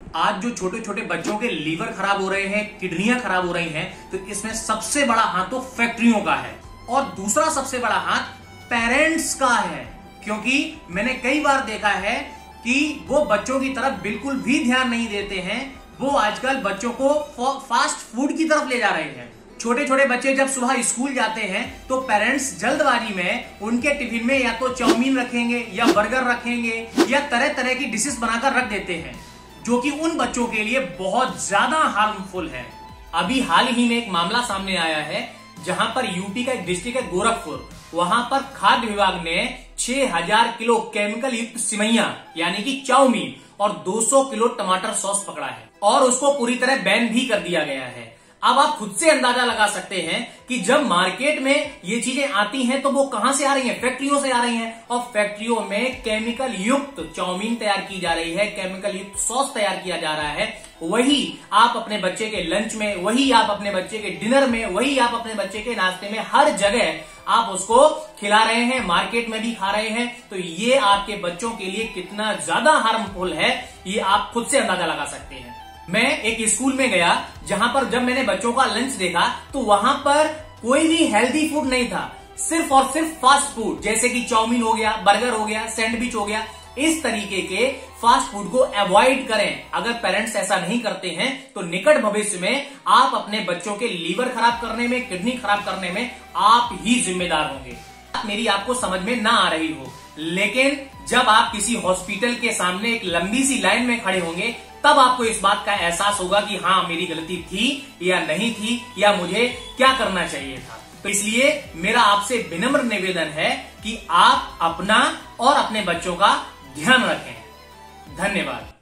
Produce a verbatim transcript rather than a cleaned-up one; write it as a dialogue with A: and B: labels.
A: आज जो छोटे छोटे बच्चों के लीवर खराब हो रहे हैं, किडनियां खराब हो रही हैं, तो इसमें सबसे बड़ा हाथ तो फैक्ट्रियों का है और दूसरा सबसे बड़ा हाथ पेरेंट्स का है। क्योंकि मैंने कई बार देखा है कि वो बच्चों की तरफ बिल्कुल भी ध्यान नहीं देते हैं। वो आजकल बच्चों को फास्ट फूड की तरफ ले जा रहे हैं। छोटे छोटे बच्चे जब सुबह स्कूल जाते हैं तो पेरेंट्स जल्दबाजी में उनके टिफिन में या तो चाउमीन रखेंगे या बर्गर रखेंगे या तरह तरह की डिशेस बनाकर रख देते हैं, जो कि उन बच्चों के लिए बहुत ज्यादा हार्मफुल है। अभी हाल ही में एक मामला सामने आया है जहां पर यूपी का एक डिस्ट्रिक्ट है गोरखपुर, वहां पर खाद्य विभाग ने छह हज़ार किलो केमिकल युक्त सिवैयां यानी कि चाउमीन और दो सौ किलो टमाटर सॉस पकड़ा है और उसको पूरी तरह बैन भी कर दिया गया है। अब आप खुद से अंदाजा लगा सकते हैं कि जब मार्केट में ये चीजें आती हैं तो वो कहां से आ रही हैं? फैक्ट्रियों से आ रही हैं और फैक्ट्रियों में केमिकल युक्त चाउमीन तैयार की जा रही है, केमिकल युक्त सॉस तैयार किया जा रहा है। वही आप अपने बच्चे के लंच में, वही आप अपने बच्चे के डिनर में, वही आप अपने बच्चे के नाश्ते में, हर जगह आप उसको खिला रहे हैं, मार्केट में भी खा रहे हैं। तो ये आपके बच्चों के लिए कितना ज्यादा हार्मफुल है, ये आप खुद से अंदाजा लगा सकते हैं। मैं एक स्कूल में गया जहां पर जब मैंने बच्चों का लंच देखा तो वहां पर कोई भी हेल्दी फूड नहीं था, सिर्फ और सिर्फ फास्ट फूड, जैसे कि चाउमीन हो गया, बर्गर हो गया, सैंडविच हो गया। इस तरीके के फास्ट फूड को अवॉइड करें। अगर पेरेंट्स ऐसा नहीं करते हैं तो निकट भविष्य में आप अपने बच्चों के लीवर खराब करने में, किडनी खराब करने में आप ही जिम्मेदार होंगे। मेरी आपको समझ में ना आ रही हो, लेकिन जब आप किसी हॉस्पिटल के सामने एक लंबी सी लाइन में खड़े होंगे तब आपको इस बात का एहसास होगा कि हाँ, मेरी गलती थी या नहीं थी, या मुझे क्या करना चाहिए था। तो इसलिए मेरा आपसे विनम्र निवेदन है कि आप अपना और अपने बच्चों का ध्यान रखें। धन्यवाद।